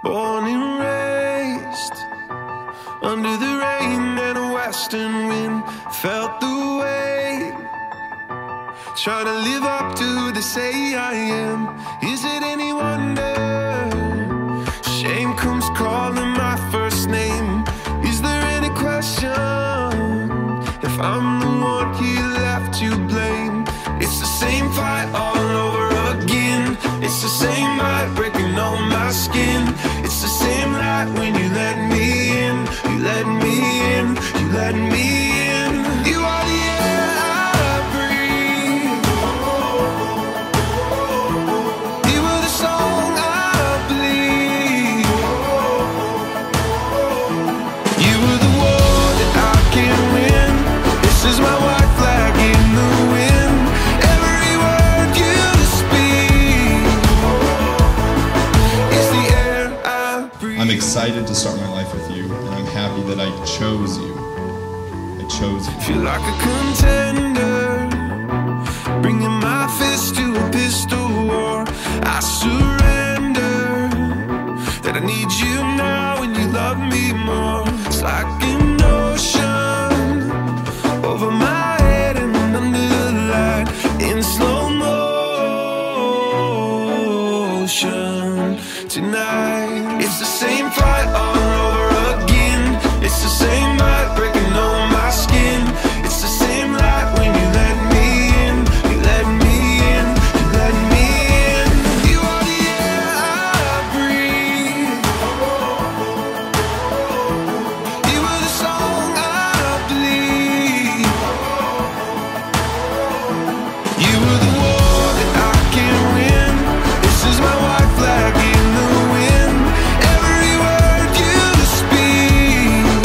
born and raised under the rain and a western wind. Felt the weight, trying to live up to the say I am. Is it any wonder shame comes calling my first name? Is there any question if I'm the one he left to blame? It's the same fight all over again. It's the same light breaking on my skin. It's the same light when you let me in. You let me in, you let me in. You are the air I breathe. You are the song I bleed. You are the war that I can't win. This is my white flag in the wind. Every word you speak is the air I breathe. I'm excited to start my life with you, and I'm happy that I chose you. I chose you. Feel like a contender, bringing my fist to a pistol war. I surrender, that I need you now and you love me more. It's like an ocean over my head and under the light in slow motion tonight. It's the same fight all over again. It's the same light breaking on my skin. It's the same light when you let me in. You let me in, you let me in. You are the air I breathe. You are the song I bleed. You are the war that I can't win. This is my white flag in the wind. Every word you speak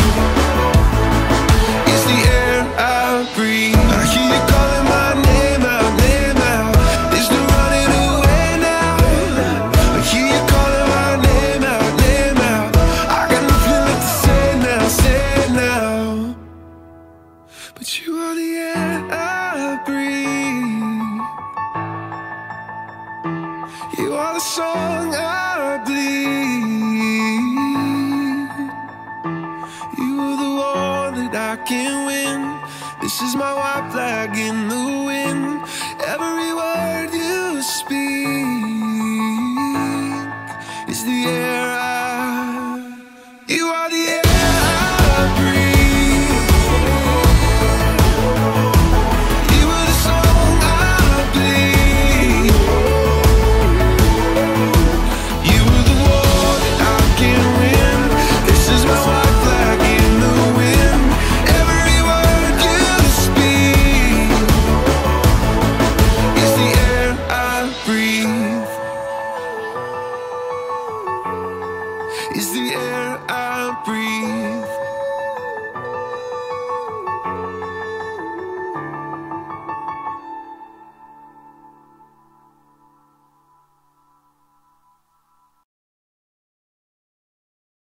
is the air I breathe. I hear you calling my name out, name out. There's no running away now. I hear you calling my name out, name out. I got nothing left to say now, say now. But you are the air I breathe. You are the song I bleed. You are the war that I can't win. This is my white flag in the wind. Every word you speak is the air